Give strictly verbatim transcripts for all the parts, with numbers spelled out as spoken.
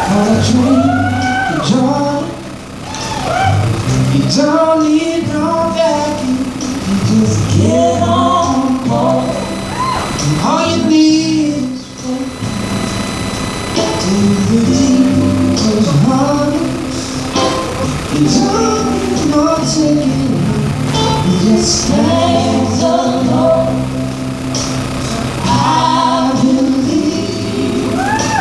On a train to Georgia, you don't need no vacuum, you just get on board. All you need is faith. Till the deep goes hard, you don't need no ticket, you just thank the Lord. I believe,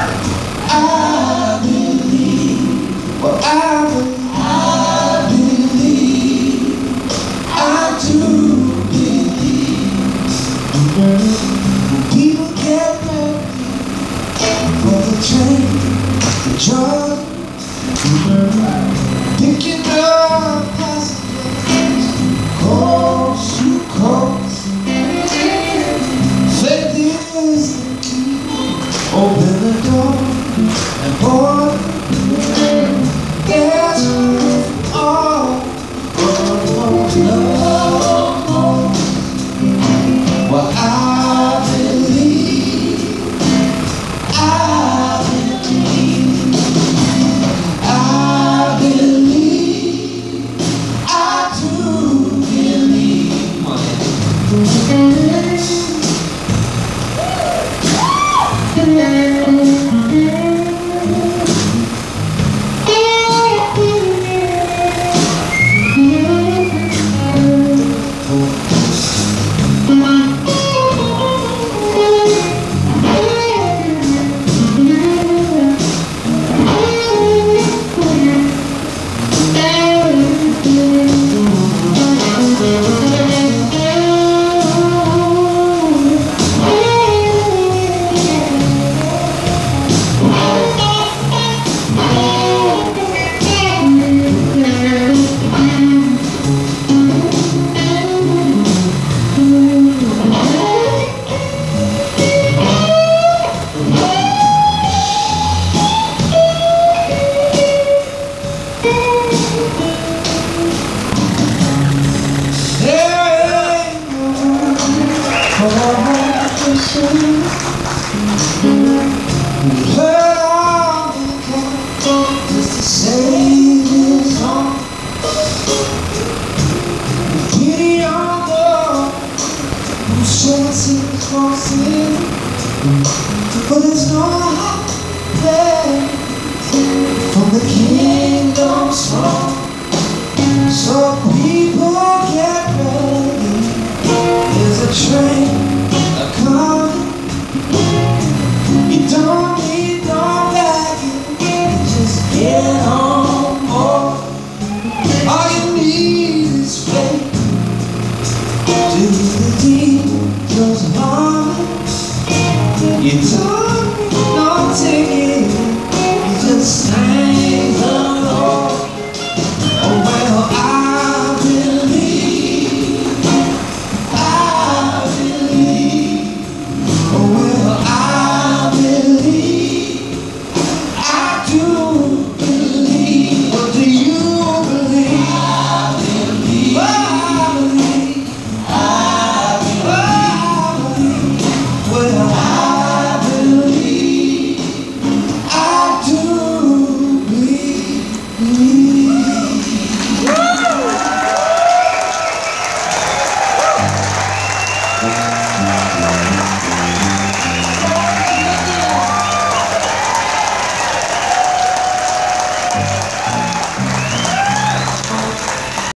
I believe, well I believe, I believe, I do believe. When people get ready for the train to Georgia, picking up passengers, coast to coast. Faith is the key. Open the door and board. Guess who's all alone? No. Well, I believe, I believe, I believe, I do believe. We heard all the count just to save his home. Pity on the who sheds his crosses, but there's no hope there from the kingdom's throne. So people get ready, there's a train a-coming. You don't need no vacuum, you just get